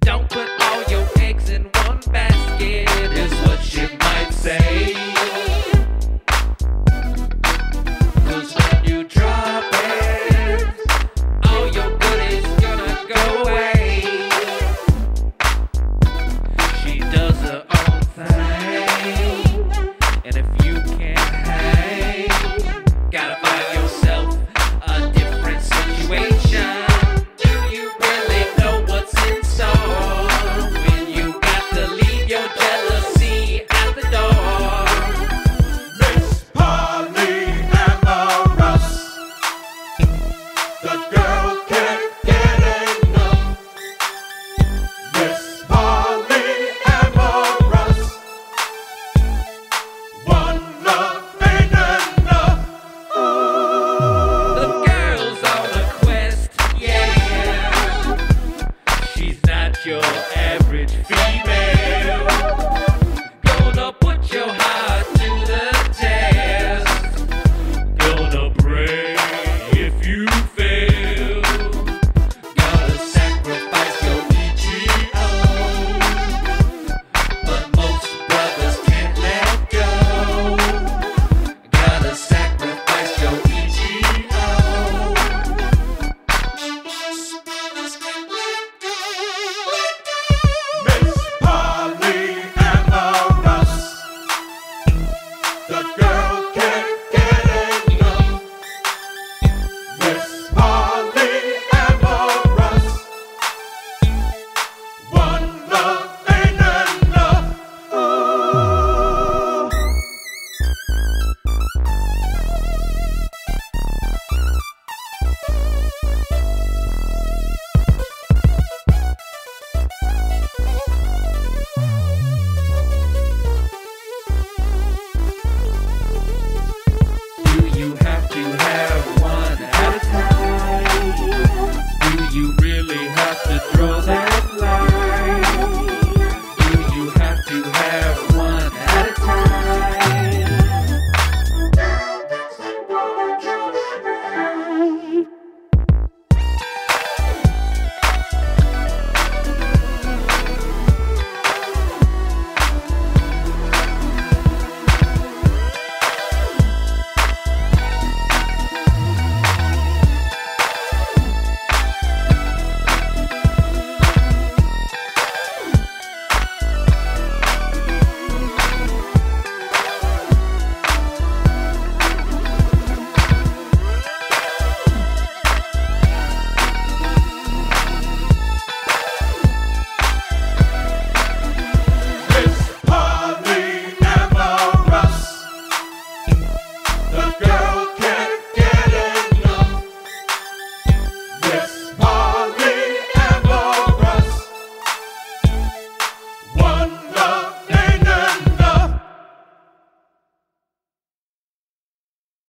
Don't put all your eggs in one basket, is what she might say. 'Cause when you drop it, all your goodies gonna go away. She does her own thing, and if you can't hang, gotta find yourself a different situation. Do you really know what's in store when you got to leave your jealousy at the door? Miss Polly Amorous, the girl can't get enough. Miss Polly Amorous, one love ain't enough. The girl's on a quest, yeah. She's not your average female.